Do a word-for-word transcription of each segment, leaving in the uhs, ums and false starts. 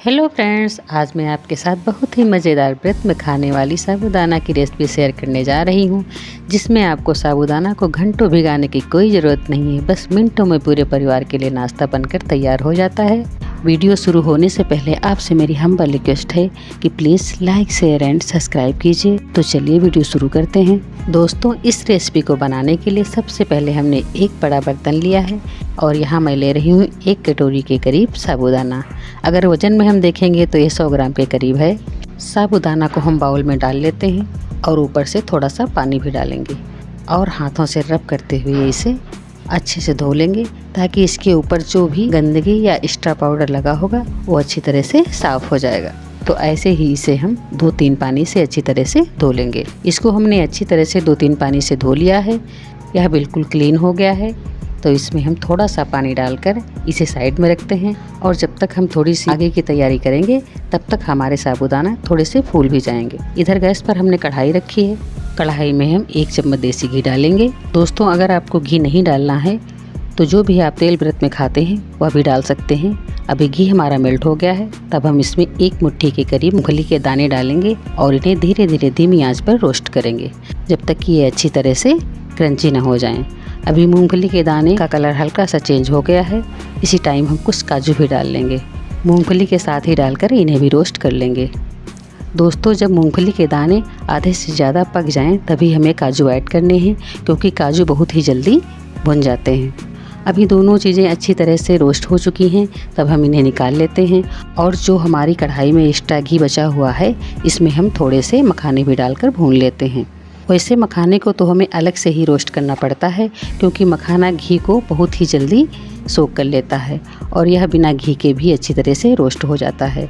Hello friends, आज मैं आपके साथ बहुत ही मज़ेदार व्रत में खाने वाली साबूदाना की रेसिपी शेयर करने जा रही हूं, जिसमें आपको साबूदाना को घंटों भिगाने की कोई ज़रूरत नहीं है। बस मिनटों में पूरे परिवार के लिए नाश्ता बनकर तैयार हो जाता है। वीडियो शुरू होने से पहले आपसे मेरी हम्बल रिक्वेस्ट है कि please like share and subscribe कीजिए। तो चलिए वीडियो शुरू करते हैं। दोस्तों, इस रेसिपी को बनाने के लिए सबसे पहले हमने एक बड़ा बर्तन लिया है और यहाँ मैं ले रही हूँ एक कटोरी के करीब साबूदाना। अगर वज़न में हम देखेंगे तो ये सौ ग्राम के करीब है। साबूदाना को हम बाउल में डाल लेते हैं और ऊपर से थोड़ा सा पानी भी डालेंगे और हाथों से रब करते हुए इसे अच्छे से धो लेंगे, ताकि इसके ऊपर जो भी गंदगी या एक्स्ट्रा पाउडर लगा होगा वो अच्छी तरह से साफ़ हो जाएगा। तो ऐसे ही इसे हम दो तीन पानी से अच्छी तरह से धो लेंगे। इसको हमने अच्छी तरह से दो तीन पानी से धो लिया है। यह बिल्कुल क्लीन हो गया है। तो इसमें हम थोड़ा सा पानी डालकर इसे साइड में रखते हैं और जब तक हम थोड़ी सी आगे की तैयारी करेंगे तब तक हमारे साबूदाना थोड़े से फूल भी जाएंगे। इधर गैस पर हमने कढ़ाई रखी है। कढ़ाई में हम एक चम्मच देसी घी डालेंगे। दोस्तों, अगर आपको घी नहीं डालना है तो जो भी आप तेल व्रत में खाते हैं वह भी डाल सकते हैं। अभी घी हमारा मेल्ट हो गया है, तब हम इसमें एक मुट्ठी के करीब मूंगफली के दाने डालेंगे और इन्हें धीरे धीरे धीमी आंच पर रोस्ट करेंगे जब तक कि ये अच्छी तरह से क्रंची ना हो जाएं। अभी मूंगफली के दाने का कलर हल्का सा चेंज हो गया है। इसी टाइम हम कुछ काजू भी डाल लेंगे। मूंगफली के साथ ही डालकर इन्हें भी रोस्ट कर लेंगे। दोस्तों, जब मूंगफली के दाने आधे से ज़्यादा पक जाएं तभी हमें काजू ऐड करने हैं, क्योंकि काजू बहुत ही जल्दी भुन जाते हैं। अभी दोनों चीज़ें अच्छी तरह से रोस्ट हो चुकी हैं, तब हम इन्हें निकाल लेते हैं और जो हमारी कढ़ाई में एक्स्ट्रा घी बचा हुआ है इसमें हम थोड़े से मखाने भी डालकर भून लेते हैं। वैसे मखाने को तो हमें अलग से ही रोस्ट करना पड़ता है, क्योंकि मखाना घी को बहुत ही जल्दी सोख कर लेता है और यह बिना घी के भी अच्छी तरह से रोस्ट हो जाता है।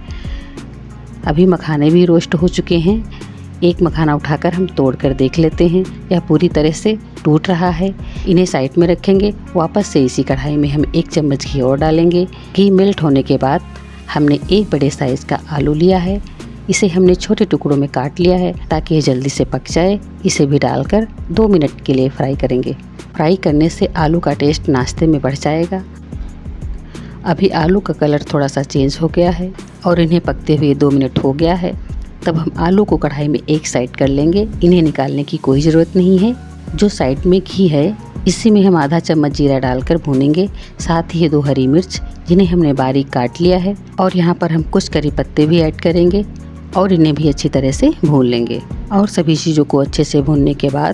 अभी मखाने भी रोस्ट हो चुके हैं। एक मखाना उठाकर हम तोड़ कर देख लेते हैं, यह पूरी तरह से टूट रहा है। इन्हें साइड में रखेंगे। वापस से इसी कढ़ाई में हम एक चम्मच घी और डालेंगे। घी मेल्ट होने के बाद हमने एक बड़े साइज़ का आलू लिया है। इसे हमने छोटे टुकड़ों में काट लिया है ताकि ये जल्दी से पक जाए। इसे भी डालकर दो मिनट के लिए फ्राई करेंगे। फ्राई करने से आलू का टेस्ट नाश्ते में बढ़ जाएगा। अभी आलू का कलर थोड़ा सा चेंज हो गया है और इन्हें पकते हुए दो मिनट हो गया है। तब हम आलू को कढ़ाई में एक साइड कर लेंगे। इन्हें निकालने की कोई ज़रूरत नहीं है। जो साइड में घी है इसी में हम आधा चम्मच जीरा डालकर भूनेंगे, साथ ही दो हरी मिर्च जिन्हें हमने बारीक काट लिया है और यहाँ पर हम कुछ करी पत्ते भी ऐड करेंगे और इन्हें भी अच्छी तरह से भून लेंगे। और सभी चीज़ों को अच्छे से भूनने के बाद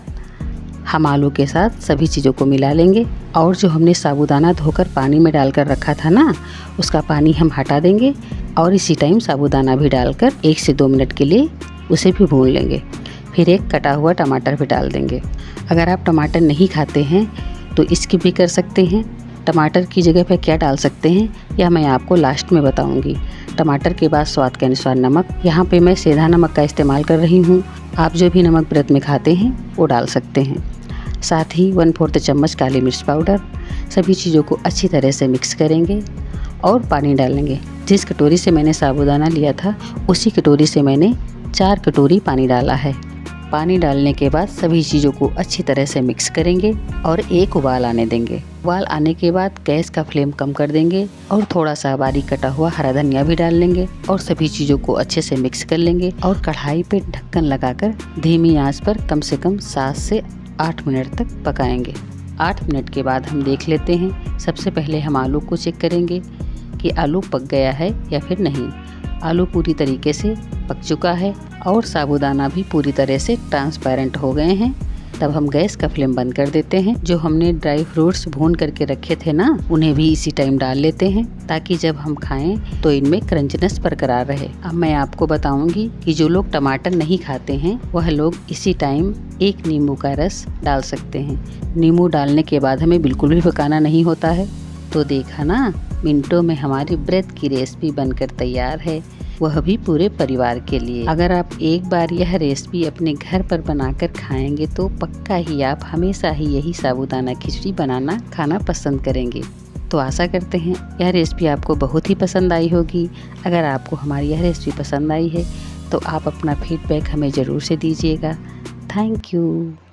हम आलू के साथ सभी चीज़ों को मिला लेंगे और जो हमने साबूदाना धोकर पानी में डालकर रखा था ना, उसका पानी हम हटा देंगे और इसी टाइम साबूदाना भी डालकर एक से दो मिनट के लिए उसे भी भून लेंगे। फिर एक कटा हुआ टमाटर भी डाल देंगे। अगर आप टमाटर नहीं खाते हैं तो इसकी भी कर सकते हैं। टमाटर की जगह पर क्या डाल सकते हैं यह मैं आपको लास्ट में बताऊंगी। टमाटर के बाद स्वाद के अनुसार नमक। यहाँ पे मैं सेंधा नमक का इस्तेमाल कर रही हूँ। आप जो भी नमक व्रत में खाते हैं वो डाल सकते हैं। साथ ही वन फोर्थ चम्मच काली मिर्च पाउडर। सभी चीज़ों को अच्छी तरह से मिक्स करेंगे और पानी डालेंगे। जिस कटोरी से मैंने साबूदाना लिया था उसी कटोरी से मैंने चार कटोरी पानी डाला है। पानी डालने के बाद सभी चीज़ों को अच्छी तरह से मिक्स करेंगे और एक उबाल आने देंगे। उबाल आने के बाद गैस का फ्लेम कम कर देंगे और थोड़ा सा बारीक कटा हुआ हरा धनिया भी डाल लेंगे और सभी चीज़ों को अच्छे से मिक्स कर लेंगे और कढ़ाई पे ढक्कन लगाकर धीमी आंच पर कम से कम सात से आठ मिनट तक पकाएंगे। आठ मिनट के बाद हम देख लेते हैं। सबसे पहले हम आलू को चेक करेंगे कि आलू पक गया है या फिर नहीं। आलू पूरी तरीके से पक चुका है और साबूदाना भी पूरी तरह से ट्रांसपेरेंट हो गए हैं। तब हम गैस का फ्लेम बंद कर देते हैं। जो हमने ड्राई फ्रूट्स भून करके रखे थे ना, उन्हें भी इसी टाइम डाल लेते हैं, ताकि जब हम खाएं तो इनमें क्रंचनेस बरकरार रहे। अब मैं आपको बताऊंगी कि जो लोग टमाटर नहीं खाते हैं वह लोग इसी टाइम एक नींबू का रस डाल सकते हैं। नींबू डालने के बाद हमें बिल्कुल भी पकाना नहीं होता है। तो देखा ना, मिनटों में हमारी व्रत की रेसिपी बनकर तैयार है, वह भी पूरे परिवार के लिए। अगर आप एक बार यह रेसिपी अपने घर पर बनाकर खाएंगे तो पक्का ही आप हमेशा ही यही साबूदाना खिचड़ी बनाना खाना पसंद करेंगे। तो आशा करते हैं यह रेसिपी आपको बहुत ही पसंद आई होगी। अगर आपको हमारी यह रेसिपी पसंद आई है तो आप अपना फीडबैक हमें ज़रूर से दीजिएगा। Thank you.